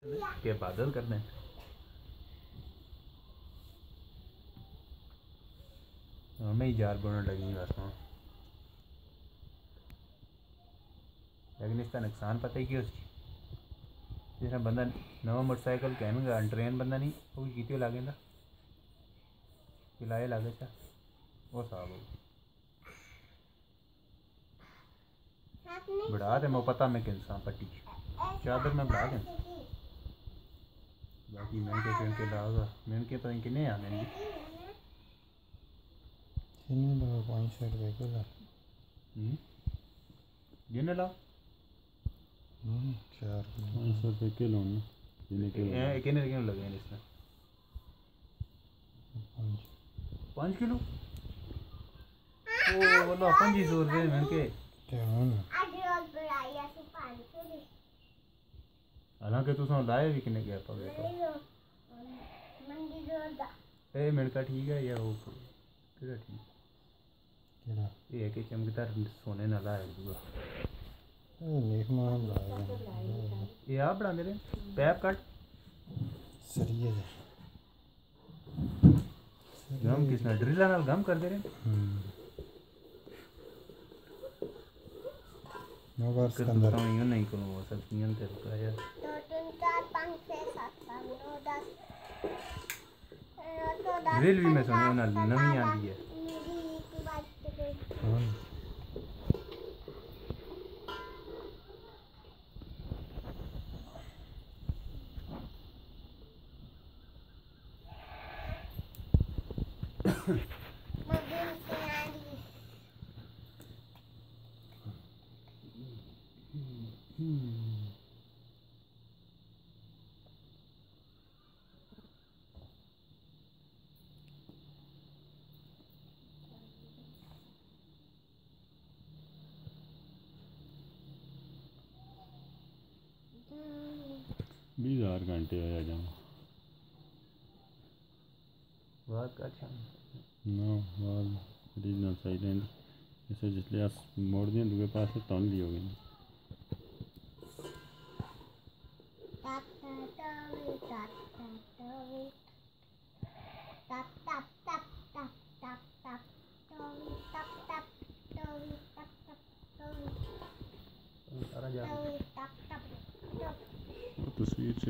के बादल कर दें। हमें ही जार बनने लगी बस में, लेकिन इसका नुकसान पता ही क्यों जिस बंदा नवा मोटरसाइकिल कहना ट्रेन बंदा नहीं वो की लागे किलाए लागे था वो साहब बढ़ा दे मैं पता मैं किसान पट्टी चादर में बढ़ा दें बाकी महंगे के लागा महंगे तो इनके नहीं आने लगा 500 रुपये किलो गिने ला 500 रुपये किलो कितने लगे हैं इसमें 5 किलो ओ बोलो 2500 रुपये महंगे हालांकि तुम लाए भी किन्ने गया पवे तो ए मिनका ठीक है या वो केड़ा ठीक केड़ा ये कि चमकदार सोने ना लाए दूगा नेक मान लाएगा ये आप बना दे रहे पैप कट सरिये गम किसने ड्रिलर नाल गम कर दे रहे मगर के अंदर यूं नहीं कोनो वो सब नियम ते रुका यार 2 3 4 5 6 7 8 9 10 ड्रिल भी मैं सुनी ना नवी आंदी है बीस हजार घंटे आया जाऊँ बात का अच्छा ना बात रीजना चाहिए इसे जिसलिए आप मोड़ दिए दूसरे पास से तौन भी हो गई तस्वीर से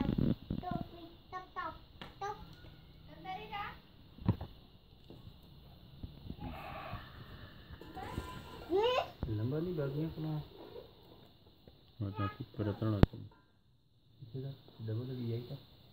लंबा नहीं बागियां अपना अच्छा परतन डबल लगी यही था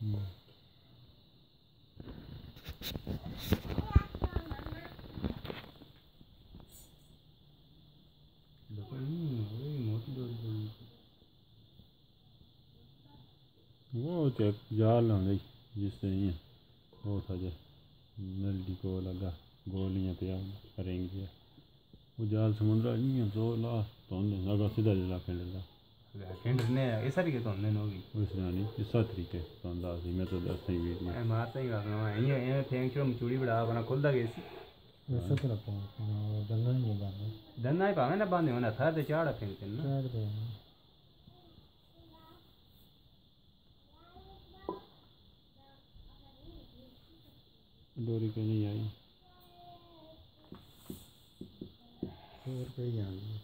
वो चेक जाल होंगे जिससे ही वो था जो नल्डी को लगा गोलियां पे करेंगे वो जाल समुद्र नहीं है तो ला तो लगा सीधा जला के लगा केंद्र ने ऐसा भी तो हमने होगी उस नहीं इस तरीके तो अंदाज ही मैं तो दस ही वीडियो मैं मारता ही रखना है ये फेंक छोड़ मचूड़ी बड़ा बना खुलदा गैसी वैसे तो रखो दंदा नहीं बांधे दन्ना ही पावे ना बांधे होना था ते चाड़ फेंकते ना चाड़ दे डोरी के नहीं आई 100 रुपये ही आनी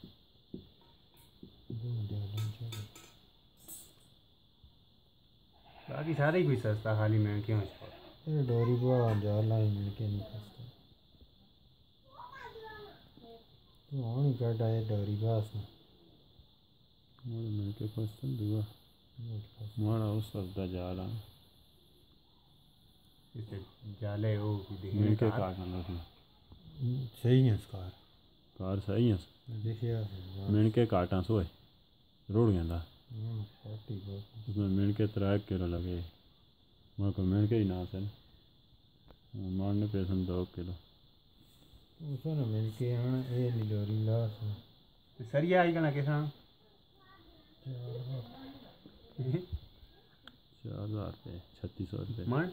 बाकी सारे ही कोई सस्ता खाली मैं क्यों ये डोरी बुआ जाला ही मिलके नहीं सस्ता तो आनी काटा है डोरी बास ना मोड़ मिलके फसता दुआ मारा उस सस्ता जाला इसे जाले वो मिलके काटना उसमें सही है कार कार सही है देखिए मिलके काटा सोए रोड गया उसमें मिलके 3 किलो लगे वहाँ को मिलके ही ना सर मारने पे 2 किलो उसे ना मिलके आना ये नहीं डोरी लास सरिया आई कना किसा 4000 रुपये 3600 रुपये मन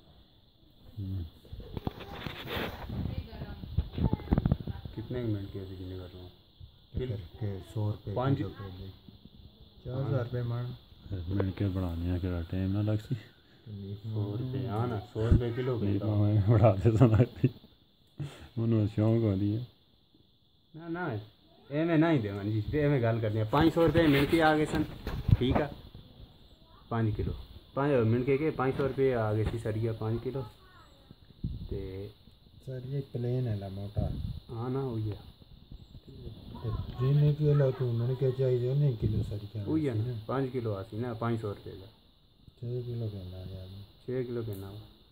कितने मिनट के गिने कर रहा हूँ के 100 रुपये 5 4000 रुपये मान मिल के बनाने के टाइम ना लग सी 100 रुपये हाँ ना 100 रुपये किलो नहीं कहता पावे बढ़ाते तो लगती उन्होंने शौक होती है ना ना एवं ना ही देवन जी एवं गल करनी है 500 रुपये मिल के आ गए सन ठीक है 5 किलो 5 मिल के 500 रुपये आ गए सी सरिया 5 किलो ते सर ये प्लेन है ला मोटा हाँ ना वही है जिन्हें किलो तू मैंने क्या चाहिए उन्हें किलो सर क्या वही है ना 5 किलो आती ना 500 रुपये का 6 किलो कहना है यार 6 किलो कहना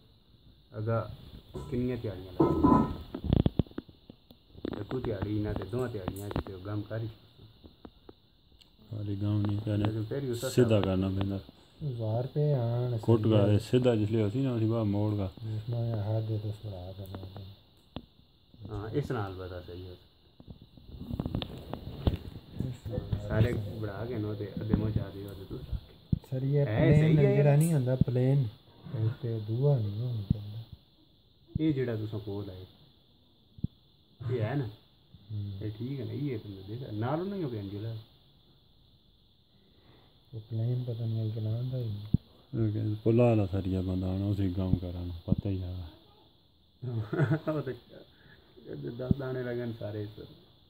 अगर किन्नियां त्याड़ियां लग कुछ त्याड़ी ना ते 2 त्याड़ियां ते गम कर सारी गाँव नहीं कहने लेकिन फिर भी सीधा करना पैंदा 1000 रुपये आन कोट का सीधा जिसलिए होती ना उसी बात मोड़ का इसमें हाथ दे तो सुरा करना हाँ इस नाल पता सही है सारे बढ़ा के नो ते अद्धे मुँह जा दी और तू सर ये है, सही प्लेन है। जरा नहीं आंदा प्लेन ते दूआ नहीं होना चाहिए ये जेड़ा तुसा कोल है ये है ना ये ठीक है ना ये तुमने देखा नालों नहीं हो गया अंजुला तो प्लेन पता नहीं क्या आंदा ही पुला वाला सरिया बंदा आना उसी गाँव कराना पता ही है वो तो 10 दाने लगन सारे इस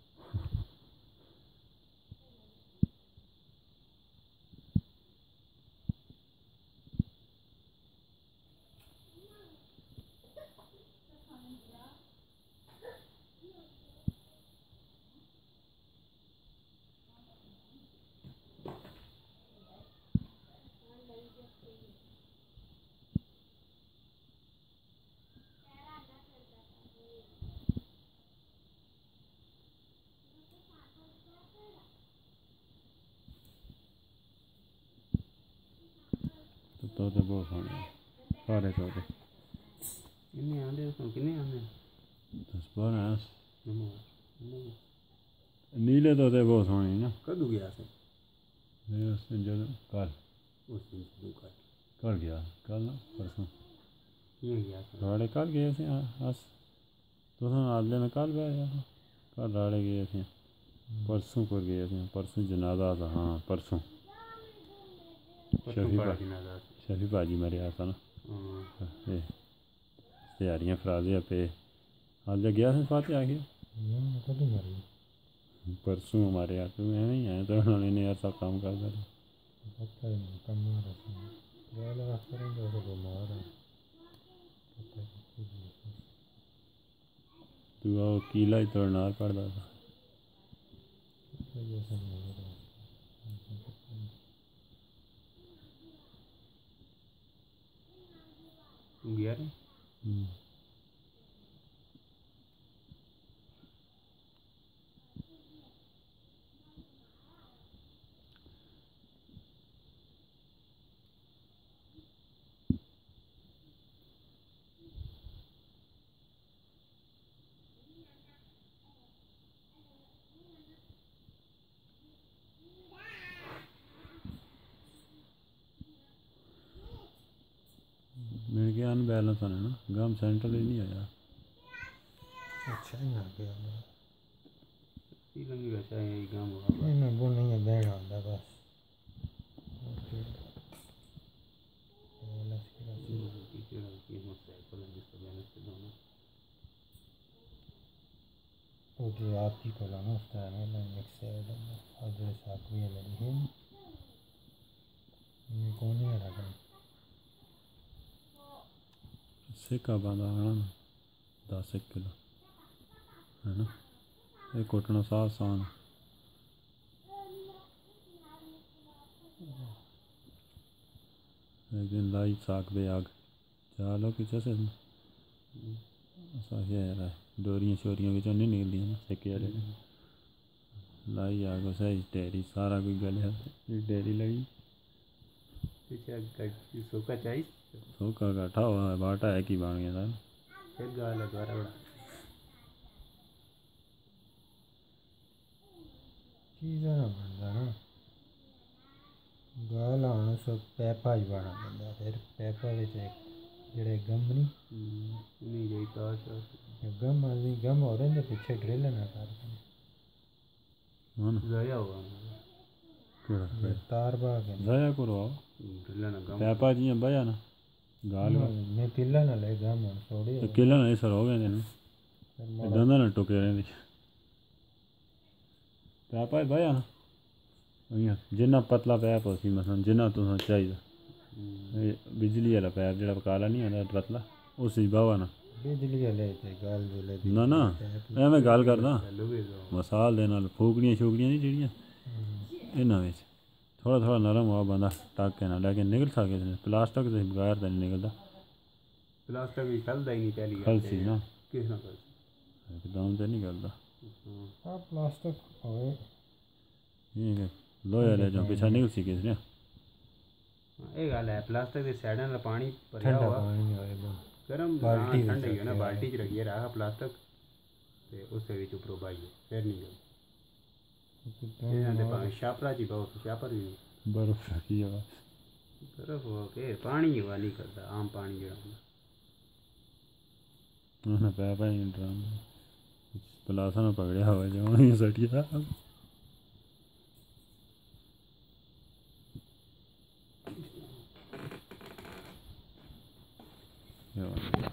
तोते बहुत सोने सारे तोते किन्ने आंदे तो किन्ने आंदे 10-12 नमो नीले तोते बहुत सोने ना कदू गया से जब कल उस दिन से कर कल गया कल ना परसों ये गया से राड़े कल गए थे अस तुम आदले में कल गए कल राड़े गए थे परसों को गए थे परसों जनाजा था हाँ परसों शफी भाजी मरे आता ना तैयारियाँ फराजियाँ पे आज गया था फाते आ गया कदू मरी परसों हमारे यहाँ तो मैं नहीं आया तो उन्होंने नहीं यार सब काम कर दिया पता ही नहीं कम आ रहा है वाला करेंगे तो बीमार है पता नहीं तू वो कीला ही तोड़ना पड़ता था जैसा नहीं हो रहा गया रे मेरे के अनबैलेंस होने ना गम सेंट्रल ही नहीं आया अच्छा ही आ गया लंगी वैसा है काम होगा नहीं वो नहीं है बैठ आता बस जो आपकी कोलाना उसका है ना एक साइड और जो साथ में लगी है ये कौन है रखा सिक्का बांधा है ना 10 किलो है ना ये कोटना साफ सान एक दिन लाई साग बे आग चालो पीछे से ऐसा ही है डोरियाँ शोरियाँ भी नहीं निकलती ना सिक्के वाले लाई आग सही डेरी सारा कुछ गले डेरी लगी सूखा चाहिए सूखा काटा हुआ है बाटा है कि बन गया था फिर गाल है दोबारा बड़ा चीज़ा ना बनता ना गाल आने सब पैपा ही बना बनता फिर पैपा विच जेड़े गम नहीं गई तो गम आदमी गम हो रहे हैं पीछे ड्रिल ना कर ज़ाया हुआ केड़ा तार बाग है जाया करो ढिल्ला ना गम पैपा जियां बया ना गाल मैं किला ना ले जा मन छोड़ी किला नहीं सर हो गए तेन दंदा ना टुके रहिंदी पैपा बया ना इयां जिन्ना पतला पैप उसी मसलन जिन्ना तुसें चाहिदा बिजली वाला पैप जेह्ड़ा काला नहीं आंदा पतला उसी बावा ना बिजली ले ते गल जो ले ना ना मैं गल करदा लुगे मसाल दे नाल फूकड़ियां शूकड़ियां नहीं जेह्ड़ियां इन्हां बिच थोड़ा थोड़ा नरम हुआ बंदा टाके ना लेकिन निकल सके प्लास्टिक से बगैर तो नहीं निकलता प्लास्टिक भी चलदा ही नहीं पहली खल सी ना किस ना कर एकदम तो नहीं निकलता हां प्लास्टिक होए ये के लोहे ले जाओ पीछा निकल सी किसने ये गल है प्लास्टिक के साइड में पानी भरया ठंडा हुआ पानी नहीं होए गरम बाल्टी में ठंडा ही है ना बाल्टी च रखिए रहा प्लास्टिक ते उससे भी ऊपर बाइए फिर नहीं गल ये पानी शापरा जी बहुत शापर भी बर्फ रखी है बर्फ हो के पानी हुआ नहीं करता आम पानी जो ना पैपा ही ड्राम पलासा में पकड़िया हुआ जो वहीं सटिया